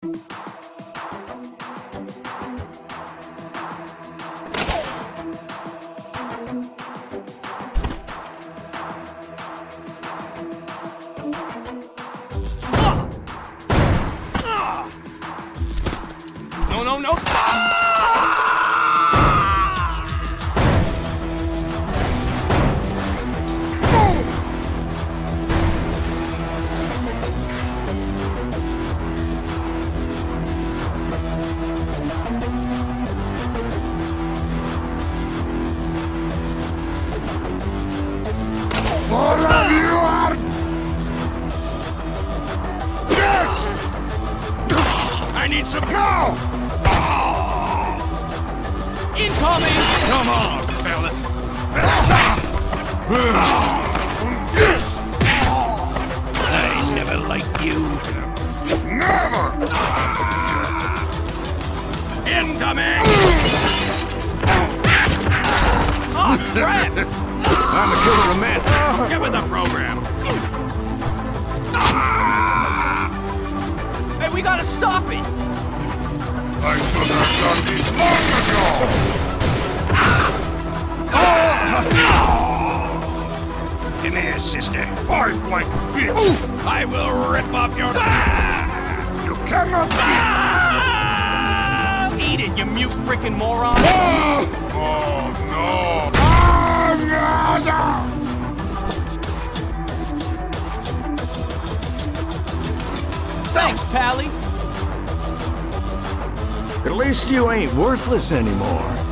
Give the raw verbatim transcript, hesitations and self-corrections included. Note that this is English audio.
No, no, no! All of you are dead! I need some... No! Incoming! Come on, fellas. Yes! I never liked you. Never! Incoming! Oh, crap! I'm the killer of men. Get with the program. Hey, we gotta stop it! I should have done this long ago! Come here, sister. Fight like a bitch! I will rip off your... You cannot beat! Ah! Eat it, you mute freaking moron! Oh, oh no! Oh, no, no! Thanks, Pally. At least you ain't worthless anymore.